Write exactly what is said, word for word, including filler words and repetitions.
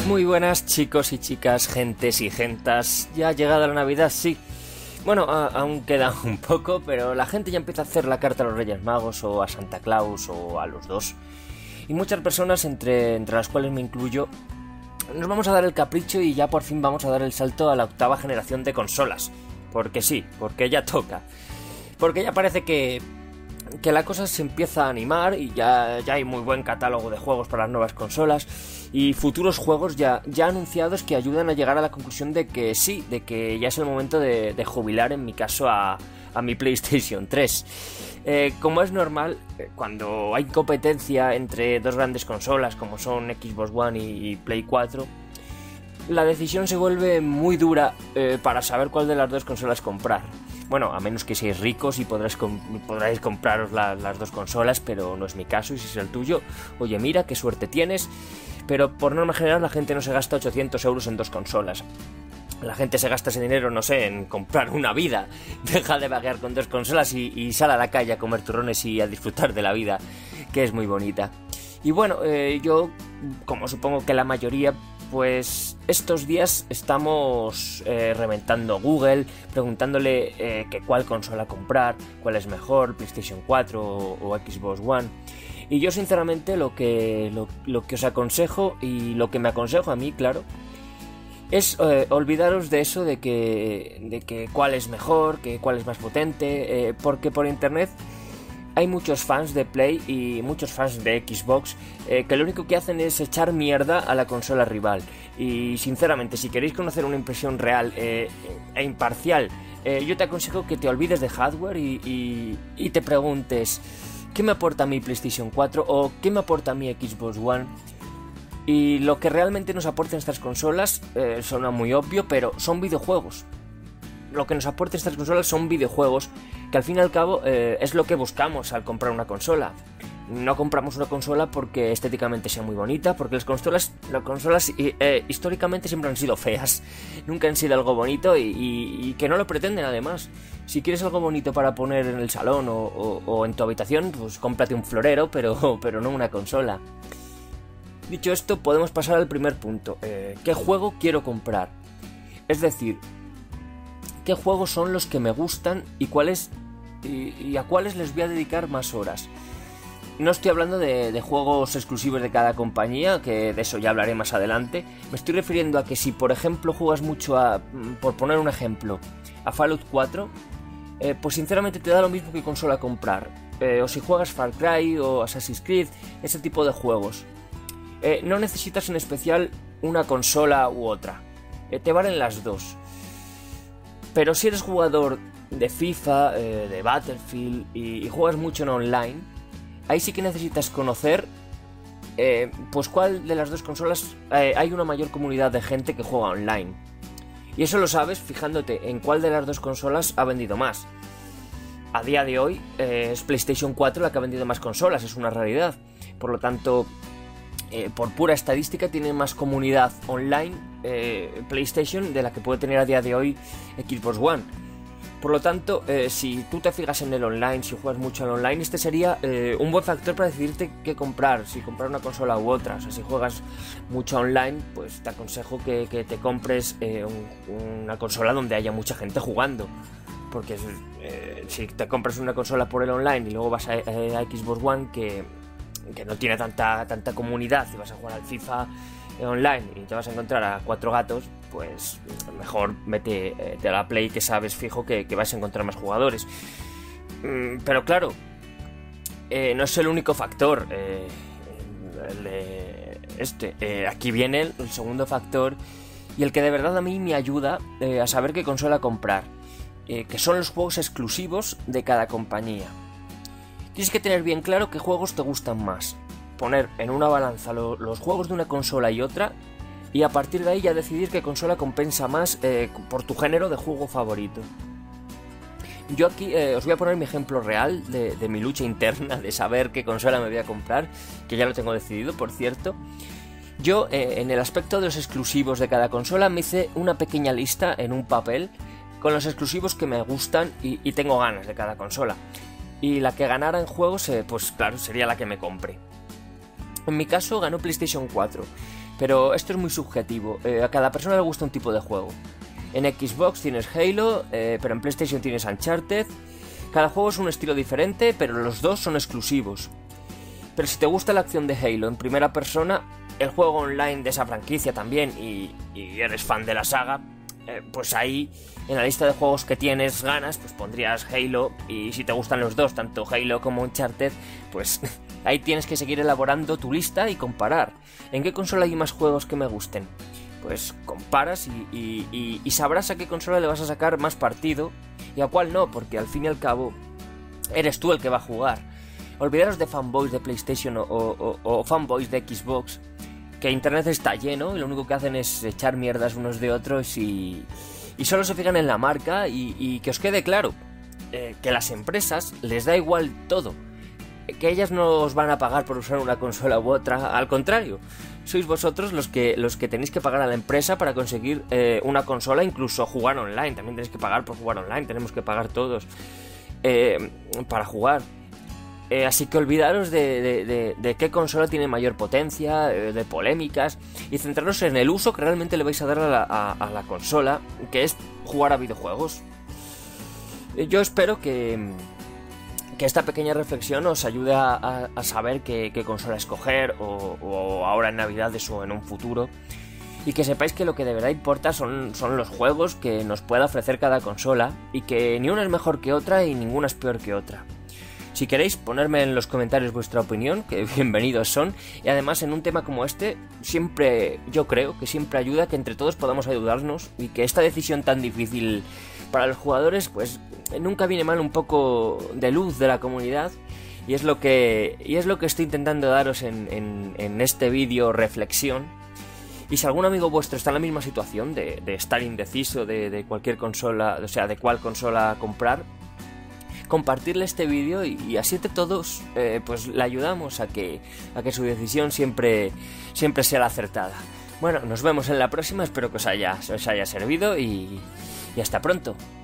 Muy buenas chicos y chicas, gentes y gentas. Ya ha llegado la Navidad, sí. Bueno, a, aún queda un poco, pero la gente ya empieza a hacer la carta a los Reyes Magos o a Santa Claus o a los dos. Y muchas personas, entre, entre las cuales me incluyo, nos vamos a dar el capricho y ya por fin vamos a dar el salto a la octava generación de consolas. Porque sí, porque ya toca. Porque ya parece que, que la cosa se empieza a animar y ya, ya hay muy buen catálogo de juegos para las nuevas consolas y futuros juegos ya, ya anunciados que ayudan a llegar a la conclusión de que sí, de que ya es el momento de, de jubilar, en mi caso, a, a mi PlayStation tres. Eh, como es normal, cuando hay competencia entre dos grandes consolas como son Xbox One y, y Play cuatro, la decisión se vuelve muy dura eh, para saber cuál de las dos consolas comprar. Bueno, a menos que seáis ricos y podráis, com- podráis compraros la, las dos consolas, pero no es mi caso, y si es el tuyo, oye, mira, qué suerte tienes. Pero por norma general la gente no se gasta ochocientos euros en dos consolas. La gente se gasta ese dinero, no sé, en comprar una vida. Deja de vaguear con dos consolas y, y sale a la calle a comer turrones y a disfrutar de la vida, que es muy bonita. Y bueno, eh, yo, como supongo que la mayoría, pues estos días estamos eh, reventando Google, preguntándole eh, que cuál consola comprar, cuál es mejor, PlayStation cuatro o, o Xbox One. Y yo sinceramente lo que, lo, lo que os aconsejo, y lo que me aconsejo a mí, claro, es eh, olvidaros de eso de que, de que cuál es mejor, que cuál es más potente, eh, porque por internet hay muchos fans de Play y muchos fans de Xbox eh, que lo único que hacen es echar mierda a la consola rival. Y sinceramente, si queréis conocer una impresión real eh, e imparcial, eh, yo te aconsejo que te olvides de hardware y, y, y te preguntes ¿qué me aporta mi PlayStation cuatro o qué me aporta mi Xbox One? Y lo que realmente nos aportan estas consolas eh, suena muy obvio, pero son videojuegos. Lo que nos aporta estas consolas son videojuegos, que al fin y al cabo eh, es lo que buscamos al comprar una consola. No compramos una consola porque estéticamente sea muy bonita, porque las consolas, las consolas eh, históricamente siempre han sido feas, nunca han sido algo bonito y, y, y que no lo pretenden además. Si quieres algo bonito para poner en el salón o, o, o en tu habitación, pues cómprate un florero, pero, pero no una consola. Dicho esto, podemos pasar al primer punto. Eh, ¿Qué juego quiero comprar? Es decir, ¿qué juegos son los que me gustan y cuáles y, y a cuáles les voy a dedicar más horas? No estoy hablando de, de juegos exclusivos de cada compañía, que de eso ya hablaré más adelante. Me estoy refiriendo a que si, por ejemplo, juegas mucho a, por poner un ejemplo, a Fallout cuatro, eh, pues sinceramente te da lo mismo que consola comprar. Eh, o si juegas Far Cry o Assassin's Creed, ese tipo de juegos. Eh, no necesitas en especial una consola u otra. Eh, te valen las dos. Pero si eres jugador de FIFA, eh, de Battlefield y, y juegas mucho en online, ahí sí que necesitas conocer eh, pues cuál de las dos consolas eh, hay una mayor comunidad de gente que juega online. Y eso lo sabes fijándote en cuál de las dos consolas ha vendido más. A día de hoy eh, es PlayStation cuatro la que ha vendido más consolas, es una realidad. Por lo tanto, eh, por pura estadística tiene más comunidad online eh, PlayStation de la que puede tener a día de hoy Xbox One. Por lo tanto, eh, si tú te fijas en el online, si juegas mucho en online, este sería eh, un buen factor para decidirte qué comprar, si comprar una consola u otra. O sea, si juegas mucho online, pues te aconsejo que, que te compres eh, un, una consola donde haya mucha gente jugando. Porque eh, si te compras una consola por el online y luego vas a, a Xbox One, que, que no tiene tanta, tanta comunidad, y vas a jugar al FIFA online y te vas a encontrar a cuatro gatos, pues mejor vete eh, de la Play, que sabes fijo que, que vas a encontrar más jugadores. Mm, pero claro, eh, no es el único factor. Eh, el de este, eh, aquí viene el, el segundo factor, y el que de verdad a mí me ayuda eh, a saber qué consola comprar, eh, que son los juegos exclusivos de cada compañía. Tienes que tener bien claro qué juegos te gustan más, poner en una balanza lo, los juegos de una consola y otra, y a partir de ahí ya decidir qué consola compensa más eh, por tu género de juego favorito. Yo aquí eh, os voy a poner mi ejemplo real de, de mi lucha interna de saber qué consola me voy a comprar, que ya lo tengo decidido, por cierto. Yo eh, en el aspecto de los exclusivos de cada consola me hice una pequeña lista en un papel con los exclusivos que me gustan y, y tengo ganas de cada consola. Y la que ganara en juegos, eh, pues claro, sería la que me compre. En mi caso ganó PlayStation cuatro. Pero esto es muy subjetivo, eh, a cada persona le gusta un tipo de juego. En Xbox tienes Halo, eh, pero en PlayStation tienes Uncharted. Cada juego es un estilo diferente, pero los dos son exclusivos. Pero si te gusta la acción de Halo en primera persona, el juego online de esa franquicia también, y, y eres fan de la saga, eh, pues ahí en la lista de juegos que tienes ganas, pues pondrías Halo. Y si te gustan los dos, tanto Halo como Uncharted, pues ahí tienes que seguir elaborando tu lista y comparar. ¿En qué consola hay más juegos que me gusten? Pues comparas y, y, y, y sabrás a qué consola le vas a sacar más partido y a cuál no, porque al fin y al cabo eres tú el que va a jugar. Olvidaros de fanboys de PlayStation o, o, o fanboys de Xbox, que internet está lleno y lo único que hacen es echar mierdas unos de otros y, y solo se fijan en la marca. Y, y que os quede claro, eh, que a las empresas les da igual todo, que ellas no os van a pagar por usar una consola u otra, al contrario, sois vosotros los que los que tenéis que pagar a la empresa para conseguir eh, una consola, incluso jugar online. También tenéis que pagar por jugar online, tenemos que pagar todos eh, para jugar. Eh, así que olvidaros de, de, de, de qué consola tiene mayor potencia, eh, de polémicas, y centraros en el uso que realmente le vais a dar a la, a, a la consola, que es jugar a videojuegos. Eh, yo espero que... que esta pequeña reflexión os ayude a, a, a saber qué, qué consola escoger, o, o ahora en Navidades o en un futuro, y que sepáis que lo que de verdad importa son, son los juegos que nos pueda ofrecer cada consola, y que ni una es mejor que otra y ninguna es peor que otra. Si queréis ponerme en los comentarios vuestra opinión, que bienvenidos son, y además en un tema como este, siempre, yo creo que siempre ayuda que entre todos podamos ayudarnos, y que esta decisión tan difícil para los jugadores, pues nunca viene mal un poco de luz de la comunidad, y es lo que, y es lo que estoy intentando daros en, en, en este vídeo reflexión. Y si algún amigo vuestro está en la misma situación de, de estar indeciso de, de cualquier consola, o sea, de cuál consola comprar, compartirle este vídeo, y, y así entre todos eh, pues le ayudamos a que, a que su decisión siempre, siempre sea la acertada. Bueno, nos vemos en la próxima, espero que os haya, os haya servido y, y hasta pronto.